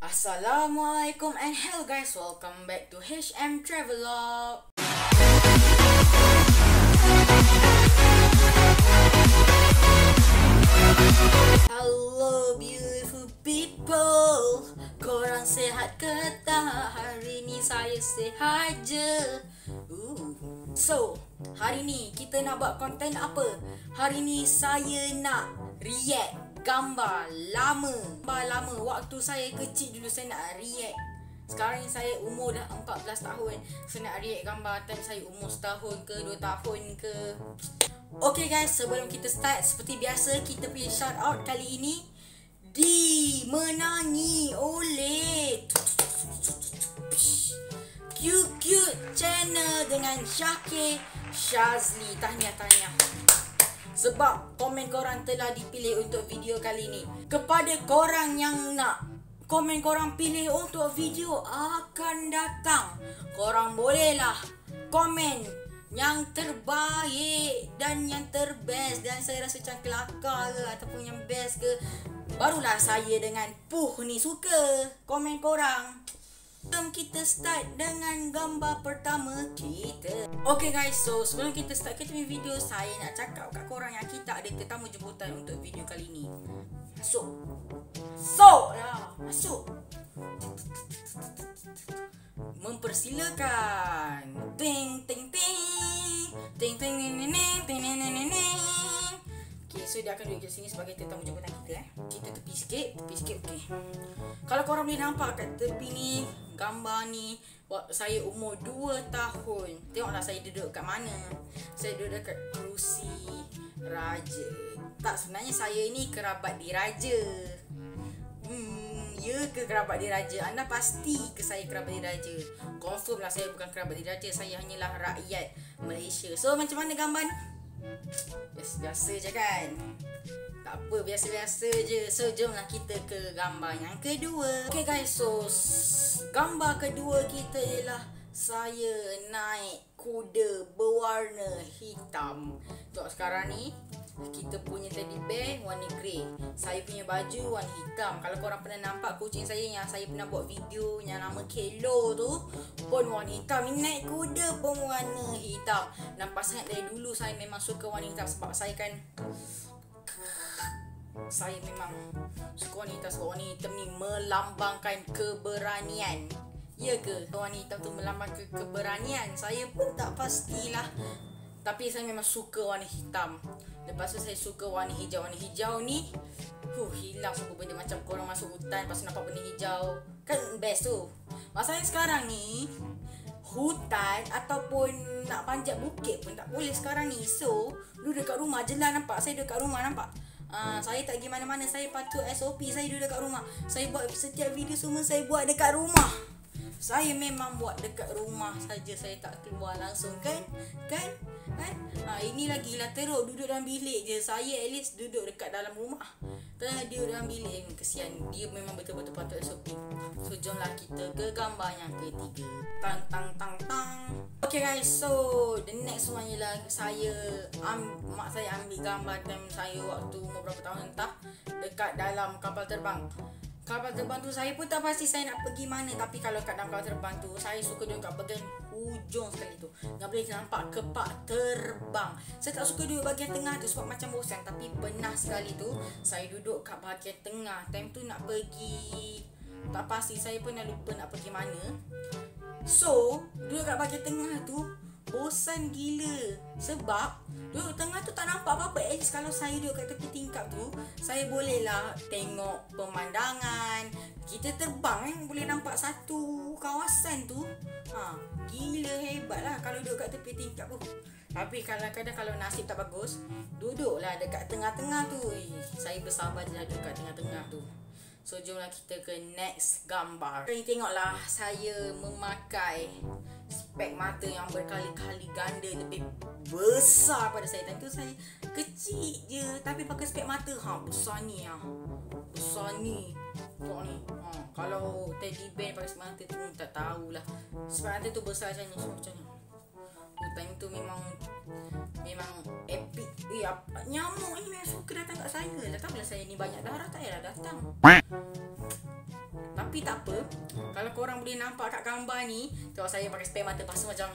Assalamualaikum and hello guys, welcome back to HM Travelog. Hello beautiful people, korang sehat ke tak? Hari ni saya sehat je. So, hari ni kita nak buat konten apa? Hari ni saya nak react gambar lama waktu saya kecil dulu. Saya nak react. Sekarang ni saya umur dah 14 tahun. Saya nak react gambar time saya umur setahun ke 2 tahun ke. Okay guys, sebelum kita start, seperti biasa kita punya shout out kali ini dimenangi oleh Cute Channel dengan Syakir Shazli. Tahniah. Sebab komen korang telah dipilih untuk video kali ni. Kepada korang yang nak komen korang pilih untuk video akan datang, korang bolehlah komen yang terbaik dan yang terbest. Dan saya rasa macam kelakar ke ataupun yang best ke, barulah saya dengan Puh ni suka komen korang. Sebelum kita start dengan gambar pertama kita. Okay guys, so sebelum kita start kita punya video, saya nak cakap kat korang yang kita ada tetamu jemputan untuk video kali ni. Masuk. Mempersilakan. Ting. Okay, so dia akan duduk kat sini sebagai tetamu jemputan kita. Kita tepi sikit, okay. Kalau korang boleh nampak kat tepi ni, gambar ni, saya umur 2 tahun. Tengoklah saya duduk kat mana. Saya duduk dekat kerusi raja. Tak, sebenarnya saya ni kerabat diraja. Ya ke kerabat diraja? Anda pasti ke saya kerabat diraja? Confirm lah saya bukan kerabat diraja. Saya hanyalah rakyat Malaysia. So macam mana gambar ni? Biasa je kan? Tak apa, biasa-biasa je. So jomlah kita ke gambar yang kedua. Okay guys, so gambar kedua kita ialah saya naik kuda berwarna hitam. Tengok sekarang ni, kita punya teddy bear warna grey. Saya punya baju warna hitam. Kalau korang pernah nampak kucing saya yang saya pernah buat video yang nama Kelo tu, pun warna hitam. Ini naik kuda pun warna hitam. Nampak sangat dari dulu saya memang suka warna hitam. Sebab saya kan, saya memang suka warna hitam. Sebab warna hitam ni melambangkan keberanian. Ya ke? Warna hitam tu melambangkan keberanian. Saya pun tak pastilah, tapi saya memang suka warna hitam. Lepas tu saya suka warna hijau. Warna hijau ni hilang semua benda. Macam korang masuk hutan lepas tu nampak benda hijau, kan best tu. Masalahnya sekarang ni hutan ataupun nak panjat bukit pun tak boleh sekarang ni. So duduk dekat rumah je lah. Nampak saya duduk kat rumah, nampak. Saya tak pergi mana-mana. Saya patut SOP. Saya duduk dekat rumah. Saya buat setiap video semua saya buat dekat rumah. Saya memang buat dekat rumah saja. Saya tak keluar langsung kan? Ini lagi lah teruk duduk dalam bilik je. Saya at least duduk dekat dalam rumah. Dia dalam bilik, kesian. Dia memang betul-betul patut SOP. So jomlah kita ke gambar yang ketiga. Tang. Okay guys, so the next one ialah mak saya ambil gambar time saya waktu umur berapa tahun entah, dekat dalam kapal terbang. Kapal terbang tu saya pun tak pasti saya nak pergi mana. Tapi kalau kat dalam kapal terbang tu, saya suka duduk kat bahagian hujung sekali tu. Tak boleh nampak kepak terbang. Saya tak suka duduk bahagian tengah tu sebab macam bosan. Tapi pernah sekali tu saya duduk kat bahagian tengah. Time tu nak pergi, tak pasti, saya pun dah lupa nak pergi mana. So duduk kat bahagian tengah tu bosan gila. Sebab duduk tengah tu tak nampak apa-apa. At least kalau saya duduk kat tepi tingkap tu, saya bolehlah tengok pemandangan. Kita terbang kan, boleh nampak satu kawasan tu. Gila hebat lah kalau duduk kat tepi tingkap tu. Tapi kadang-kadang kalau nasib tak bagus, duduklah dekat tengah-tengah tu. Saya bersabar je lah duduk kat tengah-tengah tu. So jomlah kita ke next gambar. Ini tengoklah saya memakai spek mata yang berkali-kali ganda lebih besar pada saya. Tentu saya kecil je tapi pakai spek mata besar ni. Besar ni. Tengok ni. Kalau teddy bear pakai spek mata tu tak tahulah. Spek mata tu besar macam ni. Macam ni. Time tu memang epic. Nyamuk ni memang suka datang kat saya. Tak tahulah saya ni banyak darah, tak payahlah datang. Tapi Tapi tak apa, kalau korang boleh nampak kat gambar ni, tengok saya pakai spray mata pasu macam,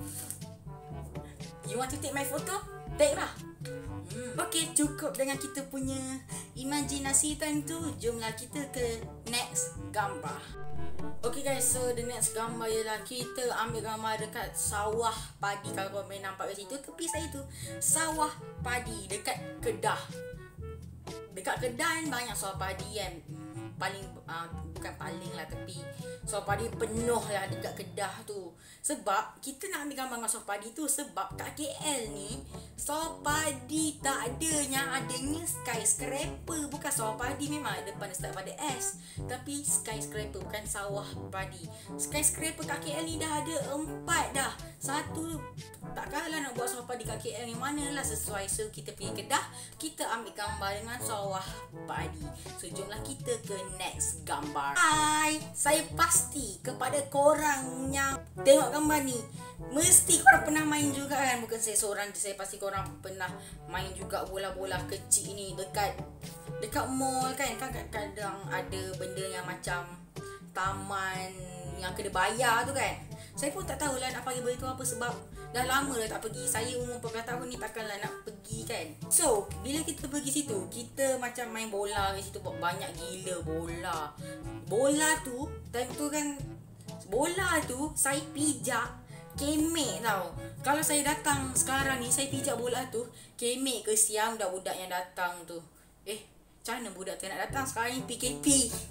you want to take my photo? Take lah. Okay, cukup dengan kita punya imajinasi time tu. Jomlah kita ke next gambar. Okay guys, so the next gambar ialah kita ambil gambar dekat sawah padi. Kalau korang boleh nampak kat situ, tepi saya tu sawah padi dekat Kedah. Dekat Kedah kan banyak sawah padi kan. Bukan paling lah, tapi sawah padi penuh lah dekat Kedah tu. Sebab kita nak ambil gambar dengan sawah padi tu, sebab kat KL ni sawah padi tak ada. Yang adanya skyscraper. Bukan sawah padi, memang depan start pada S, tapi skyscraper, bukan sawah padi. Skyscraper kat KL ni dah ada 4 dah. Satu takkanlah nak buat sawah padi kat KL ni, manalah sesuai. So kita pergi Kedah, kita ambil gambar dengan sawah padi. So jomlah kita ke next gambar. Hai, saya pasti kepada korang yang tengok gambar ni, mesti korang pernah main juga kan. Bukan saya seorang je, saya pasti korang pernah main juga bola-bola kecil ni dekat mall kan. Kadang ada benda yang macam taman yang kena bayar tu kan. Saya pun tak tahulah nak panggil benda tu apa, sebab dah lama dah tak pergi. Saya umur 14 tahun ni takkanlah nak pergi kan. So bila kita pergi situ, kita macam main bola kat situ. Banyak gila bola tu. Time tu kan, bola tu saya pijak kemek tau. Kalau saya datang sekarang ni, saya pijak bola tu, kemek ke siang budak-budak yang datang tu. Macam mana budak tu nak datang sekarang ni PKP?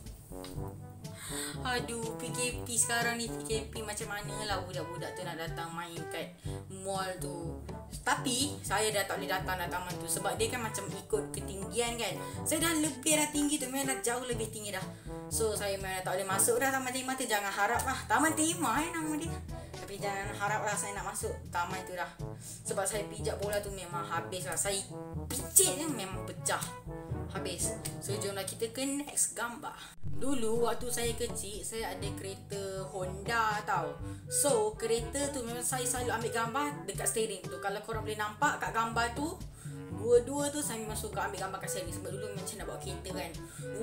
Aduh, PKP sekarang ni, PKP macam mana lah budak-budak tu nak datang main kat mall tu. Tapi saya dah tak boleh datang taman tu, sebab dia kan macam ikut ketinggian kan. Saya dah lebih dah tinggi tu, memang dah jauh lebih tinggi dah. So saya memang dah tak boleh masuk dah Taman Timah tu. Jangan harap lah, Taman Timah nama dia, tapi jangan harap lah saya nak masuk taman tu dah. Sebab saya pijak bola tu memang habis lah. Saya picit je memang pecah, habis. So jomlah kita ke next gambar. Dulu waktu saya kecil, saya ada kereta Honda tau. So kereta tu memang saya selalu ambil gambar dekat steering tu. Kalau korang boleh nampak kat gambar tu, dua-dua tu saya memang suka ambil gambar kat steering. Sebab dulu macam nak bawa kereta kan,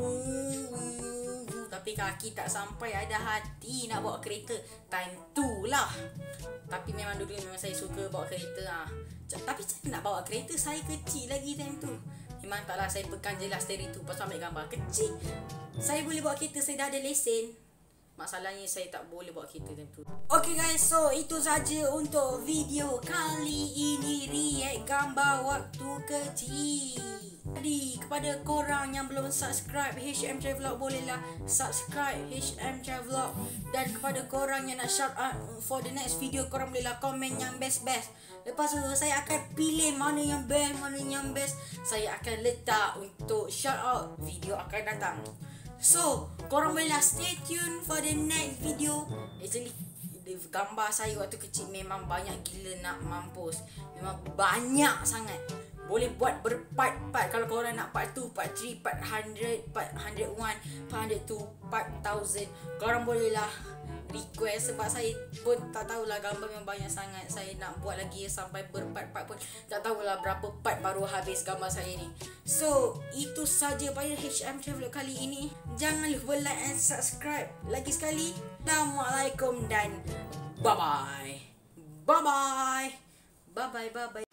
tapi kaki tak sampai, ada hati nak bawa kereta time tu lah. Tapi memang dulu memang saya suka bawa kereta Tapi saya nak bawa kereta, saya kecil lagi time tu. Memang taklah, saya pegang je lah steering tu, pasal ambil gambar. Kecil saya boleh bawa kereta, saya dah ada lesen. Masalahnya saya tak boleh bawa kereta time tu. Okay guys, so itu saja untuk video kali ini, react gambar waktu kecil. Jadi kepada korang yang belum subscribe HM Travelog, bolehlah subscribe HM Travelog. Dan kepada korang yang nak shout out for the next video, korang bolehlah komen yang best-best. Lepas tu saya akan pilih mana yang best, saya akan letak untuk shout out video akan datang. So korang bolehlah stay tune for the next video. Actually gambar saya waktu kecil memang banyak gila nak mampus. Memang banyak sangat. Boleh buat berpart-part. Kalau korang nak part 2, part 3, part 100, part 101, part 102, part 1000, korang bolehlah request. Sebab saya pun tak tahulah, gambar memang banyak sangat. Saya nak buat lagi sampai berpart-part pun tak tahulah berapa part baru habis gambar saya ni. So itu saja pada HM Travelog kali ini. Jangan lupa like and subscribe. Lagi sekali, Assalamualaikum dan bye-bye. Bye-bye. Bye-bye. Bye-bye.